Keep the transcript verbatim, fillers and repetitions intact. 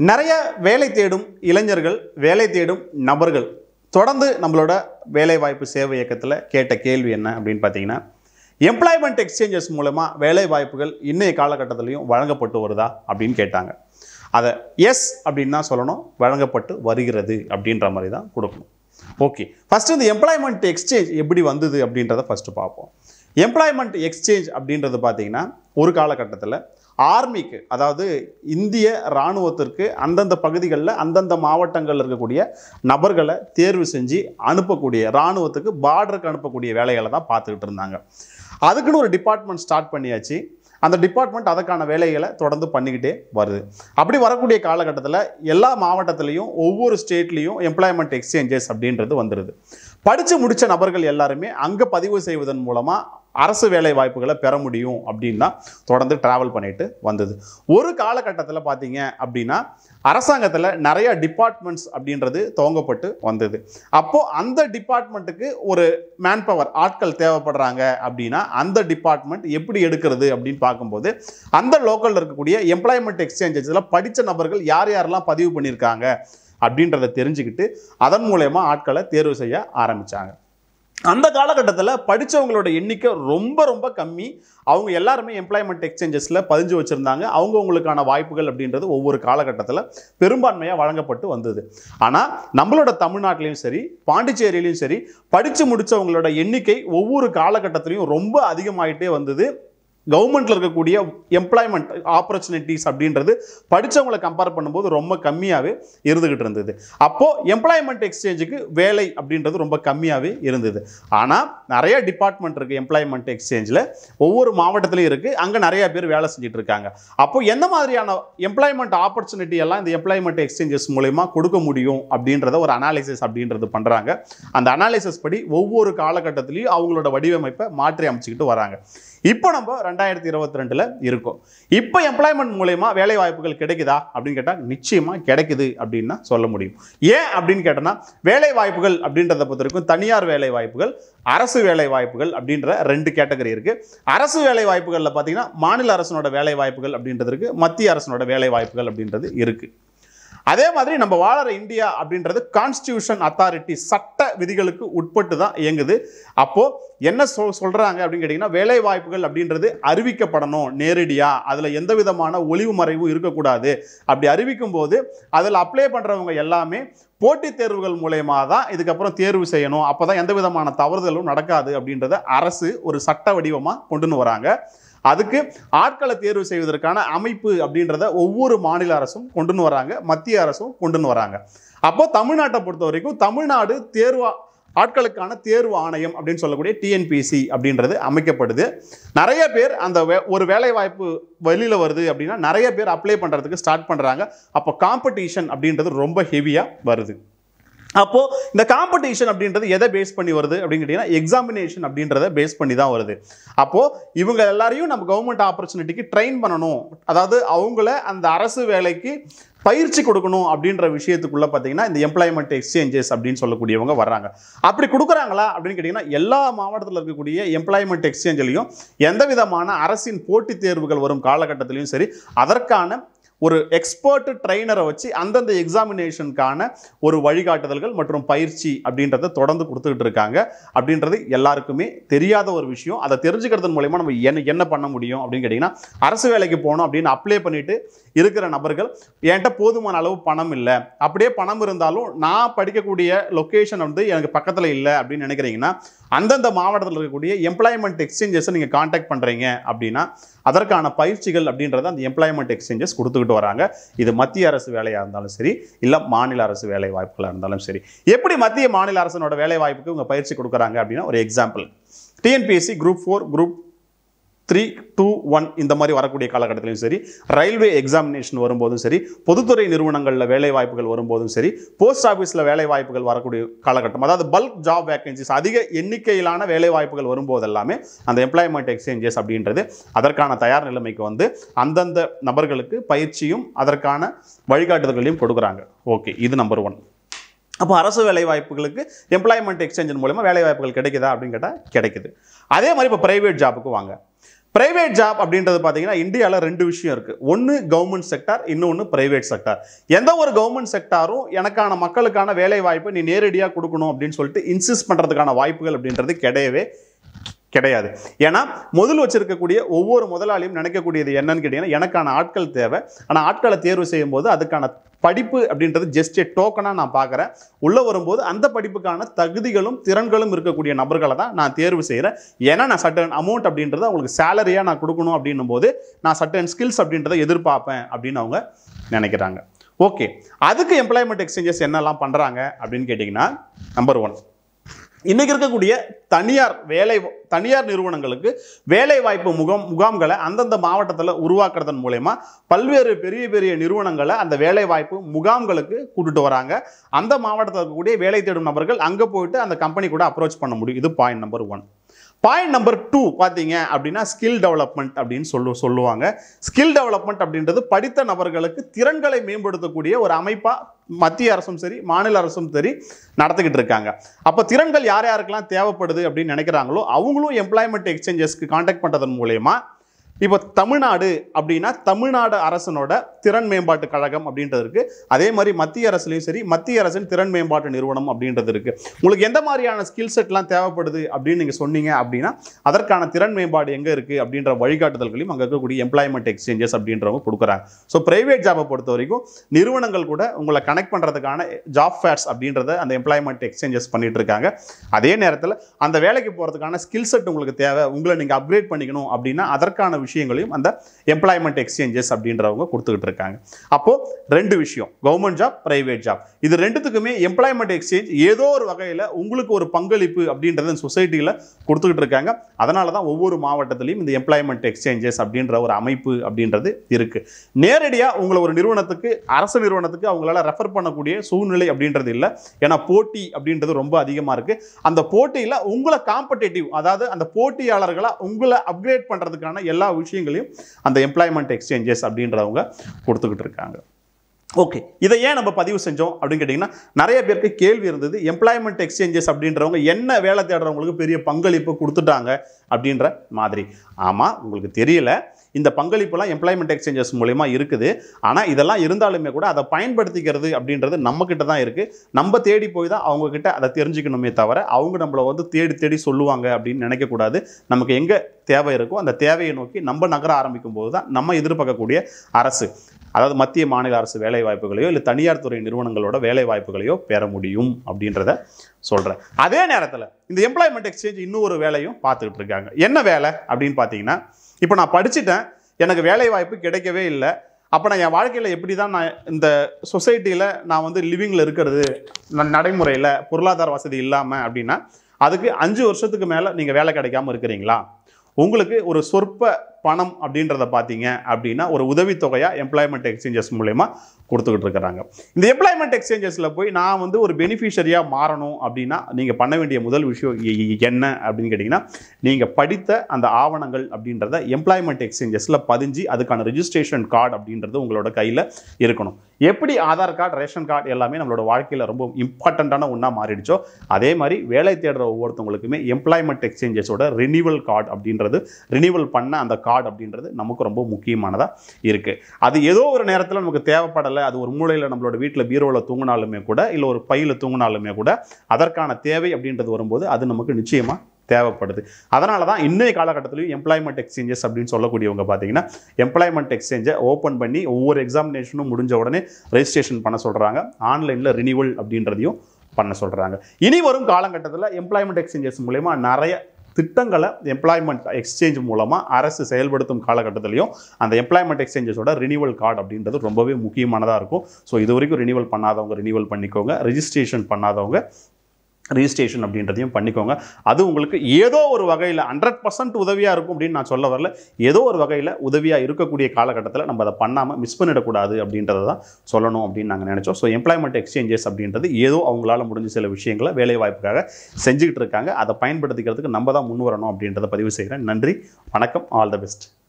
நிறைய வேலை தேடும் இளைஞர்கள், வேலை தேடும் நபர்கள் தொடர்ந்து நம்மளோட வேலைவாய்ப்பு சேவை இயக்கத்தில் கேட்ட கேள்வி என்ன அப்படின்னு பார்த்தீங்கன்னா, எம்ப்ளாய்மெண்ட் எக்ஸ்சேஞ்சஸ் மூலமாக வேலை வாய்ப்புகள் இன்றைய காலகட்டத்திலையும் வழங்கப்பட்டு வருதா அப்படின்னு கேட்டாங்க. அதை எஸ் அப்படின்னு தான் சொல்லணும், வழங்கப்பட்டு வருகிறது அப்படின்ற மாதிரி தான் கொடுக்கணும். ஓகே, ஃபஸ்ட்டு இந்த எம்ப்ளாய்மெண்ட் எக்ஸ்சேஞ்ச் எப்படி வந்தது அப்படின்றத ஃபஸ்ட்டு பார்ப்போம். எம்ப்ளாய்மெண்ட் எக்ஸ்சேஞ்ச் அப்படின்றது பார்த்தீங்கன்னா, ஒரு காலகட்டத்தில் ஆர்மிக்கு, அதாவது இந்திய இராணுவத்திற்கு அந்தந்த பகுதிகளில் அந்தந்த மாவட்டங்களில் இருக்கக்கூடிய நபர்களை தேர்வு செஞ்சு அனுப்பக்கூடிய, இராணுவத்துக்கு பார்டருக்கு அனுப்பக்கூடிய வேலைகளை தான் பார்த்துக்கிட்டு இருந்தாங்க. அதுக்குன்னு ஒரு டிபார்ட்மெண்ட் ஸ்டார்ட் பண்ணியாச்சு. அந்த டிபார்ட்மெண்ட் அதுக்கான வேலைகளை தொடர்ந்து பண்ணிக்கிட்டே வருது. அப்படி வரக்கூடிய காலகட்டத்தில் எல்லா மாவட்டத்திலையும் ஒவ்வொரு ஸ்டேட்லேயும் எம்ப்ளாய்மெண்ட் எக்ஸ்சேஞ்சஸ் அப்படின்றது வந்துடுது. படித்து முடித்த நபர்கள் எல்லாருமே அங்கே பதிவு செய்வதன் மூலமாக அரசு வேலை வாய்ப்புகளை பெற முடியும் அப்படின்னா தொடர்ந்து டிராவல் பண்ணிட்டு வந்தது. ஒரு காலகட்டத்தில் பார்த்தீங்க அப்படின்னா அரசாங்கத்தில் நிறைய டிபார்ட்மெண்ட்ஸ் அப்படின்றது துவங்கப்பட்டு வந்தது. அப்போது அந்த டிபார்ட்மெண்ட்டுக்கு ஒரு மேன் பவர் ஆட்கள் தேவைப்படுறாங்க அப்படின்னா அந்த டிபார்ட்மெண்ட் எப்படி எடுக்கிறது அப்படின்னு பார்க்கும்போது அந்த லோக்கலில் இருக்கக்கூடிய எம்ப்ளாய்மெண்ட் எக்ஸ்சேஞ்சஸில் படித்த நபர்கள் யார் யாரெல்லாம் பதிவு பண்ணியிருக்காங்க அப்படின்றத தெரிஞ்சுக்கிட்டு அதன் மூலயமா ஆட்களை தேர்வு செய்ய ஆரம்பித்தாங்க. அந்த காலகட்டத்தில் படித்தவங்களோட எண்ணிக்கை ரொம்ப ரொம்ப கம்மி. அவங்க எல்லாருமே எம்ப்ளாய்மெண்ட் எக்ஸ்சேஞ்சஸில் பதிஞ்சு வச்சுருந்தாங்க. அவங்கவுங்களுக்கான வாய்ப்புகள் அப்படின்றது ஒவ்வொரு காலகட்டத்தில் பெரும்பான்மையாக வழங்கப்பட்டு வந்தது. ஆனால் நம்மளோட தமிழ்நாட்டிலையும் சரி, பாண்டிச்சேரியிலையும் சரி, படித்து முடித்தவங்களோட எண்ணிக்கை ஒவ்வொரு காலகட்டத்திலையும் ரொம்ப அதிகமாகிட்டே வந்தது. கவர்மெண்ட்டில் இருக்கக்கூடிய எம்ப்ளாய்மெண்ட் ஆப்பர்ச்சுனிட்டிஸ் அப்படின்றது படித்தவங்களை கம்பேர் பண்ணும்போது ரொம்ப கம்மியாகவே இருந்துக்கிட்டு இருந்தது. அப்போது எம்ப்ளாய்மெண்ட் எக்ஸ்சேஞ்சுக்கு வேலை அப்படின்றது ரொம்ப கம்மியாகவே இருந்தது. ஆனால் நிறைய டிபார்ட்மெண்ட் இருக்குது எம்ப்ளாய்மெண்ட் எக்ஸ்சேஞ்சில், ஒவ்வொரு மாவட்டத்திலையும் இருக்குது. அங்கே நிறைய பேர் வேலை செஞ்சுட்டு இருக்காங்க. அப்போது எந்த மாதிரியான எம்ப்ளாய்மெண்ட் ஆப்பர்ச்சுனிட்டி எல்லாம் இந்த எம்ப்ளாய்மெண்ட் எக்ஸ்சேஞ்சஸ் மூலமா கொடுக்க முடியும் அப்படின்றத ஒரு அனாலிசிஸ் அப்படின்றது பண்ணுறாங்க. அந்த அனாலிசிஸ் படி ஒவ்வொரு காலகட்டத்திலையும் அவங்களோட வடிவமைப்பை மாற்றி அமைச்சுக்கிட்டு வராங்க. இப்போ நம்ம ரெண்டாயிரத்தி இருபத்தி ரெண்டுல இருக்கோம். இப்போ எம்ப்ளாய்மெண்ட் மூலமா வேலை வாய்ப்புகள் கிடைக்குதா அப்படின்னு கேட்டால் நிச்சயமா கிடைக்குது அப்படின்னு சொல்ல முடியும். ஏன் அப்படின்னு கேட்டோம்னா, வேலை வாய்ப்புகள் அப்படின்றத பொறுத்த வரைக்கும் தனியார் வேலை வாய்ப்புகள், அரசு வேலை வாய்ப்புகள் அப்படின்ற ரெண்டு கேட்டகரி இருக்கு. அரசு வேலை வாய்ப்புகளில் பார்த்தீங்கன்னா மாநில அரசனோட வேலை வாய்ப்புகள் அப்படின்றது இருக்கு, மத்திய அரசனோட வேலை வாய்ப்புகள் அப்படின்றது இருக்கு. அதே மாதிரி நம்ம வாழற இந்தியா அப்படின்றது கான்ஸ்டிடியூஷன் அத்தாரிட்டி, சட்ட விதிகளுக்கு உட்பட்டு தான் இயங்குது. அப்போ என்ன சொல் சொல்றாங்க அப்படின்னு கேட்டீங்கன்னா, வேலை வாய்ப்புகள் அப்படின்றது அறிவிக்கப்படணும் நேரடியாக, அதில் எந்த விதமான ஒளிவு மறைவும் இருக்கக்கூடாது. அப்படி அறிவிக்கும் போது அதில் அப்ளை பண்ணுறவங்க எல்லாமே போட்டித் தேர்வுகள் மூலயமா தான் இதுக்கப்புறம் தேர்வு செய்யணும். அப்போ தான் எந்த விதமான தவறுதலும் நடக்காது அப்படின்றத அரசு ஒரு சட்ட வடிவமாக கொண்டுன்னு வராங்க. அதுக்கு ஆட்களை தேர்வு செய்வதற்கான அமைப்பு அப்படின்றத ஒவ்வொரு மாநில அரசும் கொண்டுன்னு வராங்க, மத்திய அரசும் கொண்டுன்னு வராங்க. அப்போ தமிழ்நாட்டை பொறுத்த வரைக்கும் தமிழ்நாடு தேர்வு ஆட்களுக்கான தேர்வு ஆணையம் அப்படின்னு சொல்லக்கூடிய டிஎன்பிஎஸ்சி அப்படின்றது அமைக்கப்படுது. நிறைய பேர் அந்த ஒரு வேலை வாய்ப்பு வெளியில் வருது அப்படின்னா நிறைய பேர் அப்ளை பண்ணுறதுக்கு ஸ்டார்ட் பண்ணுறாங்க. அப்போ காம்படிஷன் அப்படின்றது ரொம்ப ஹெவியாக வருது. அப்போது இந்த காம்படிஷன் அப்படின்றது எதை பேஸ் பண்ணி வருது அப்படின்னு கேட்டிங்கன்னா, எக்ஸாமினேஷன் அப்படின்றத பேஸ் பண்ணி தான் வருது. அப்போது இவங்க எல்லாரையும் நம்ம கவர்மெண்ட் ஆப்பர்ச்சுனிட்டிக்கு ட்ரெயின் பண்ணணும், அதாவது அவங்கள அந்த அரசு வேலைக்கு பயிற்சி கொடுக்கணும் அப்படின்ற விஷயத்துக்குள்ள பார்த்தீங்கன்னா இந்த எம்ப்ளாய்மெண்ட் எக்ஸ்சேஞ்சஸ் அப்படின்னு சொல்லக்கூடியவங்க வர்றாங்க. அப்படி கொடுக்குறாங்களா அப்படின்னு கேட்டிங்கன்னா, எல்லா மாவட்டத்தில் இருக்கக்கூடிய எம்ப்ளாய்மெண்ட் எக்ஸ்சேஞ்சிலையும் எந்த விதமான அரசின் போட்டித் தேர்வுகள் வரும் காலகட்டத்திலையும் சரி, அதற்கான ஒரு எக்ஸ்பர்ட் ட்ரெயினரை வச்சு அந்தந்த எக்ஸாமினேஷனுக்கான ஒரு வழிகாட்டுதல்கள் மற்றும் பயிற்சி அப்படின்றத தொடர்ந்து கொடுத்துக்கிட்டு இருக்காங்க. அப்படின்றது எல்லாருக்குமே தெரியாத ஒரு விஷயம். அதை தெரிஞ்சுக்கிறதன் மூலமா நம்ம என்ன என்ன பண்ண முடியும் அப்படின்னு கேட்டிங்கன்னா, அரசு வேலைக்கு போகணும் அப்படின்னு அப்ளை பண்ணிட்டு இருக்கிற நபர்கள், என்கிட்ட போதுமான அளவு பணம் இல்லை, அப்படியே பணம் இருந்தாலும் நான் படிக்கக்கூடிய லொக்கேஷன் வந்து எனக்கு பக்கத்தில் இல்லை அப்படின்னு நினைக்கிறீங்கன்னா, அந்தந்த மாவட்டத்தில் இருக்கக்கூடிய எம்ப்ளாய்மெண்ட் எக்ஸ்சேஞ்சஸை நீங்கள் கான்டாக்ட் பண்ணுறீங்க அப்படின்னா அதற்கான பயிற்சிகள் அப்படின்றத அந்த எம்ப்ளாய்மெண்ட் எக்ஸ்சேஞ்சஸ் கொடுத்துக்கிட்டு வராங்க. இது மத்திய அரசு வேலையாக இருந்தாலும் சரி, இல்லை மாநில அரசு வேலை வாய்ப்புகளாக இருந்தாலும் சரி. எப்படி மத்திய மாநில அரசனோட வேலை வாய்ப்புக்கு இவங்க பயிற்சி கொடுக்குறாங்க அப்படின்னா, ஒரு example, TNPSC group four, group three two one இந்த மாதிரி வரக்கூடிய காலகட்டத்திலையும் சரி, ரயில்வே எக்ஸாமினேஷன் வரும்போதும் சரி, பொதுத்துறை நிறுவனங்களில் வேலை வாய்ப்புகள் வரும்போதும் சரி, போஸ்ட் ஆஃபீஸில் வேலை வாய்ப்புகள் வரக்கூடிய காலகட்டம், அதாவது பல்க் ஜாப் வேகன்சிஸ், அதிக எண்ணிக்கையிலான வேலை வாய்ப்புகள் வரும்போது எல்லாமே அந்த எம்ப்ளாய்மெண்ட் எக்ஸ்சேஞ்சஸ் அப்படின்றது அதற்கான தயார் நிலைமைக்கு வந்து அந்தந்த நபர்களுக்கு பயிற்சியும் அதற்கான வழிகாட்டுதல்களையும் கொடுக்குறாங்க. ஓகே, இது நம்பர் ஒன். அப்போ அரசு வேலை வாய்ப்புகளுக்கு எம்ப்ளாய்மெண்ட் எக்ஸ்சேஞ்சின் மூலமா வேலை வாய்ப்புகள் கிடைக்குதா அப்படின்னு கேட்டால் கிடைக்குது. அதே மாதிரி இப்போ பிரைவேட் ஜாபுக்கு வாங்க. பிரைவேட் ஜாப் அப்படின்றது பார்த்தீங்கன்னா இந்தியாவில் ரெண்டு விஷயம் இருக்குது. ஒன்று கவர்மெண்ட் செக்டார், இன்னொன்று பிரைவேட் செக்டார். எந்த ஒரு கவர்மெண்ட் செக்டாரும் எனக்கான மக்களுக்கான வேலை வாய்ப்பை நீ நேரடியாக கொடுக்கணும் அப்படின்னு சொல்லிட்டு இன்சிஸ்ட் பண்ணுறதுக்கான வாய்ப்புகள் அப்படின்றது கிடையவே கிடையாது. ஏன்னா முதல் வச்சிருக்கக்கூடிய ஒவ்வொரு முதலாளியும் நினைக்கக்கூடியது என்னன்னு கேட்டீங்கன்னா, எனக்கான ஆட்கள் தேவை, ஆனால் ஆட்களை தேர்வு செய்யும் போது அதுக்கான படிப்பு அப்படின்றது ஜஸ்ட் ஏ டோக்கனாக நான் பார்க்குறேன். உள்ளே வரும்போது அந்த படிப்புக்கான தகுதிகளும் திறன்களும் இருக்கக்கூடிய நபர்களை தான் நான் தேர்வு செய்கிறேன். ஏன்னா நான் சர்டன் அமௌண்ட் அப்படின்றத அவங்களுக்கு சேலரியாக நான் கொடுக்கணும் அப்படின்னும் போது நான் சர்டன் ஸ்கில்ஸ் அப்படின்றத எதிர்பார்ப்பேன் அப்படின்னு அவங்க நினைக்கிறாங்க. ஓகே, அதுக்கு எம்ப்ளாய்மெண்ட் எக்ஸ்சேஞ்சஸ் என்னெல்லாம் பண்ணுறாங்க அப்படின்னு கேட்டிங்கன்னா, நம்பர் ஒன், இன்னைக்கு இருக்கக்கூடிய தனியார் வேலை தனியார் நிறுவனங்களுக்கு வேலை வாய்ப்பு முகாம் முகாம்களை அந்தந்த மாவட்டத்தில் உருவாக்குறதன் மூலயமா பல்வேறு பெரிய பெரிய நிறுவனங்களை அந்த வேலை வாய்ப்பு முகாம்களுக்கு கூட்டிட்டு வராங்க. அந்த மாவட்டத்தில் இருக்கக்கூடிய வேலை தேடும் நபர்கள் அங்கே போயிட்டு அந்த கம்பெனி கூட அப்ரோச் பண்ண முடியும். இது point number one. Point number two பார்த்தீங்க அப்படின்னா ஸ்கில் டெவலப்மெண்ட் அப்படின்னு சொல்லு சொல்லுவாங்க. ஸ்கில் டெவலப்மெண்ட் அப்படின்றது படித்த நபர்களுக்கு திறன்களை மேம்படுத்தக்கூடிய ஒரு அமைப்பாக மத்திய அரசும் சரி மாநில அரசும் சரி நடத்திக்கிட்டு இருக்காங்க. அப்போ திறன்கள் யார் யாருக்கெல்லாம் தேவைப்படுது அப்படின்னு நினைக்கிறாங்களோ அவங்களும் எம்ப்ளாய்மெண்ட் எக்ஸ்சேஞ்சஸ்க்கு கான்டாக்ட் பண்ணுறதன் மூலயமா, இப்போ தமிழ்நாடு அப்படின்னா தமிழ்நாடு அரசனோட திறன் மேம்பாட்டு கழகம் அப்படின்றது இருக்கு. அதே மாதிரி மத்திய அரசுலையும் சரி மத்திய அரசின் திறன் மேம்பாட்டு நிறுவனம் அப்படின்றது இருக்கு. உங்களுக்கு எந்த மாதிரியான ஸ்கில் செட்லாம் தேவைப்படுது அப்படின்னு நீங்கள் சொன்னீங்க அப்படின்னா அதற்கான திறன் மேம்பாடு எங்கே இருக்குது அப்படின்ற வழிகாட்டுதல்களையும் அங்கே இருக்கக்கூடிய எம்ப்ளாய்மெண்ட் எக்ஸ்சேஞ்சஸ் அப்படின்றவங்க கொடுக்குறாங்க. ஸோ பிரைவேட் ஜாபை பொறுத்த வரைக்கும் நிறுவனங்கள் கூட உங்களை கனெக்ட் பண்ணுறதுக்கான ஜாப் ஃபேர்ஸ் அப்படின்றத அந்த எம்ப்ளாய்மெண்ட் எக்ஸ்சேஞ்சஸ் பண்ணிட்டு இருக்காங்க. அதே நேரத்தில் அந்த வேலைக்கு போகிறதுக்கான ஸ்கில் செட் உங்களுக்கு தேவை, உங்களை நீங்கள் அப்கிரேட் பண்ணிக்கணும் அப்படின்னா அதற்கான விஷயங்களையும் அந்த எம்ப்ளாய்மெண்ட் எக்ஸ்சேஞ்சஸ் அப்படின்றவங்க கொடுத்துக்கிட்டு இருக்காங்க. அப்போ ரெண்டு விஷயம், கவர்மெண்ட் ஜாப், பிரைவேட் ஜாப், இது ரெண்டுத்துக்குமே எம்ப்ளாய்மெண்ட் எக்ஸ்சேஞ்ச் ஏதோ ஒரு வகையில் உங்களுக்கு ஒரு பங்களிப்பு அப்படின்றத சொசைட்டியில் கொடுத்துக்கிட்டு இருக்காங்க. அதனால தான் ஒவ்வொரு மாவட்டத்திலையும் இந்த எம்ப்ளாய்மெண்ட் எக்ஸ்சேஞ்சஸ் அப்படின்ற ஒரு அமைப்பு அப்படின்றது இருக்கு. நேரடியாக உங்களை ஒரு நிறுவனத்துக்கு அரசு நிறுவனத்துக்கு அவங்களால ரெஃபர் பண்ணக்கூடிய சூழ்நிலை அப்படின்றது இல்லை. ஏன்னா போட்டி அப்படின்றது ரொம்ப அதிகமாக இருக்கு. அந்த போட்டியில் உங்களை காம்படேட்டிவ், அதாவது அந்த போட்டியாளர்களாக உங்களை அப்கிரேட் பண்ணுறதுக்கான எல்லா விஷயங்களையும் அந்த எம்ப்ளாய்மெண்ட் எக்ஸ்சேஞ்சஸ் அப்படின்றவங்க கொடுத்துக்கிட்டு இருக்காங்க. ஓகே, இதை ஏன் நம்ம பதிவு செஞ்சோம் அப்படின்னு கேட்டிங்கன்னா, நிறைய பேருக்கு கேள்வி இருந்தது, எம்ப்ளாய்மெண்ட் எக்ஸ்சேஞ்சஸ் அப்படின்றவங்க என்ன வேலை தேடுறவங்களுக்கு பெரிய பங்களிப்பு கொடுத்துட்டாங்க அப்படின்ற மாதிரி. ஆமாம், உங்களுக்கு தெரியல, இந்த பங்களிப்புலாம் எம்ப்ளாய்மெண்ட் எக்ஸ்சேஞ்சஸ் மூலமா இருக்குது. ஆனால் இதெல்லாம் இருந்தாலுமே கூட அதை பயன்படுத்திக்கிறது அப்படின்றது நம்மக்கிட்ட தான் இருக்குது. நம்ம தேடி போய் தான் அவங்கக்கிட்ட அதை தெரிஞ்சுக்கணுமே தவிர அவங்க நம்மளை வந்து தேடி தேடி சொல்லுவாங்க அப்படின்னு நினைக்கக்கூடாது. நமக்கு எங்கே தேவை இருக்கோ அந்த தேவையை நோக்கி நம்ம நகர ஆரம்பிக்கும் போது தான் நம்ம எதிர்பார்க்கக்கூடிய அரசு, அதாவது மத்திய மாநில அரசு வேலை வாய்ப்புகளையோ இல்லை தனியார் துறை நிறுவனங்களோட வேலை வாய்ப்புகளையோ பெற முடியும் அப்படின்றத சொல்கிறேன். அதே நேரத்தில் இந்த எம்ப்ளாய்மெண்ட் எக்ஸ்சேஞ்ச் இன்னும் ஒரு வேலையும் பார்த்துக்கிட்டு இருக்காங்க. என்ன வேலை அப்படின்னு பார்த்தீங்கன்னா, இப்போ நான் படிச்சுட்டேன், எனக்கு வேலை வாய்ப்பு கிடைக்கவே இல்லை, அப்போ நான் என் வாழ்க்கையில் எப்படி தான் நான் இந்த சொசைட்டியில் நான் வந்து லிவிங்கில் இருக்கிறது, நான் நடைமுறையில் பொருளாதார வசதி இல்லாமல் அப்படின்னா அதுக்கு அஞ்சு வருஷத்துக்கு மேலே நீங்கள் வேலை கிடைக்காம இருக்கிறீங்களா? உங்களுக்கு ஒரு சொற்ப பணம் அப்படின்றத பார்த்தீங்க அப்படின்னா ஒரு உதவித்தொகையாக எம்ப்ளாய்மெண்ட் எக்ஸ்சேஞ்சஸ் மூலமா கொடுத்துக்கிட்டு இருக்கிறாங்க. இந்த எம்ப்ளாய்மெண்ட் எக்ஸ்சேஞ்சஸில் போய் நான் வந்து ஒரு பெனிஃபிஷரியாக மாறணும் அப்படின்னா நீங்கள் பண்ண வேண்டிய முதல் விஷயம் என்ன அப்படின்னு கேட்டிங்கன்னா, நீங்கள் படித்த அந்த ஆவணங்கள் அப்படின்றத எம்ப்ளாய்மெண்ட் எக்ஸ்சேஞ்சஸில் பதிஞ்சு அதுக்கான ரிஜிஸ்ட்ரேஷன் கார்டு அப்படின்றது உங்களோட கையில் இருக்கணும். எப்படி ஆதார் கார்டு, ரேஷன் கார்டு எல்லாமே நம்மளோட வாழ்க்கையில் ரொம்ப இம்பார்ட்டண்ட்டான ஒன்றா மாறிடுச்சோ அதே மாதிரி வேலை தேடுற ஒவ்வொருத்தவங்களுக்குமே எம்ப்ளாய்மெண்ட் எக்ஸ்சேஞ்சஸோட ரினிவல் கார்டு அப்படின்றது, ரினிவல் பண்ண அந்த கார்டு அப்படின்றது நமக்கு ரொம்ப முக்கியமானதா இருக்கு. அது ஏதோ ஒரு நேரத்தில் நமக்கு தேவைப்படலை, அது ஒரு மூலையில் நம்மளோட வீட்டில் பீரோவில் தூங்கினாலுமே கூட இல்லை ஒரு பையில் தூங்கினாலுமே கூட அதற்கான தேவை அப்படின்றது வரும்போது அது நமக்கு நிச்சயமாக தேவைப்படுது. அதனால தான் இன்றைய காலகட்டத்திலையும் எம்ப்ளாய்மெண்ட் எக்ஸ்சேஞ்சஸ் அப்படின்னு சொல்லக்கூடியவங்க பார்த்தீங்கன்னா எம்ப்ளாய்மெண்ட் எக்ஸ்சேஞ்சை ஓப்பன் பண்ணி ஒவ்வொரு எக்ஸாமினேஷனும் முடிஞ்ச உடனே ரெஜிஸ்ட்ரேஷன் பண்ண சொல்கிறாங்க, ஆன்லைனில் ரினிவல் அப்படின்றதையும் பண்ண சொல்கிறாங்க. இனி வரும் காலகட்டத்தில் எம்ப்ளாய்மெண்ட் எக்ஸ்சேஞ்சஸ் மூலமா நிறைய திட்டங்களை எம்ப்ளாய்மெண்ட் எக்ஸ்சேஞ்ச் மூலமாக அரசு செயல்படுத்தும் காலகட்டத்திலையும் அந்த எம்ப்ளாய்மெண்ட் எக்ஸ்சேஞ்சஸோட ரினிவல் கார்டு அப்படின்றது ரொம்பவே முக்கியமானதாக இருக்கும். ஸோ இது வரைக்கும் ரினிவல் பண்ணாதவங்க ரினிவல் பண்ணிக்கோங்க, ரெஜிஸ்ட்ரேஷன் பண்ணாதவங்க ரிஜிஸ்ட்ரேஷன் அப்படின்றதையும் பண்ணிக்கோங்க. அது உங்களுக்கு ஏதோ ஒரு வகையில் ஹண்ட்ரட் பர்சன்ட் உதவியாக இருக்கும் அப்படின்னு நான் சொல்ல வரல, ஏதோ ஒரு வகையில் உதவியாக இருக்கக்கூடிய காலகட்டத்தில் நம்ம அதை பண்ணாமல் மிஸ் பண்ணிடக்கூடாது அப்படின்றத தான் சொல்லணும் அப்படின்னு நாங்கள் நினச்சோம். ஸோ எம்ப்ளாய்மெண்ட் எக்ஸ்சேஞ்சஸ் அப்படின்றது ஏதோ அவங்களால முடிஞ்ச சில விஷயங்களை வேலை வாய்ப்புக்காக செஞ்சுக்கிட்டு இருக்காங்க. அதை பயன்படுத்திக்கிறதுக்கு நம்ம தான் முன் வரணும் அப்படின்றத பதிவு செய்கிறேன். நன்றி, வணக்கம், ஆல் த பெஸ்ட்.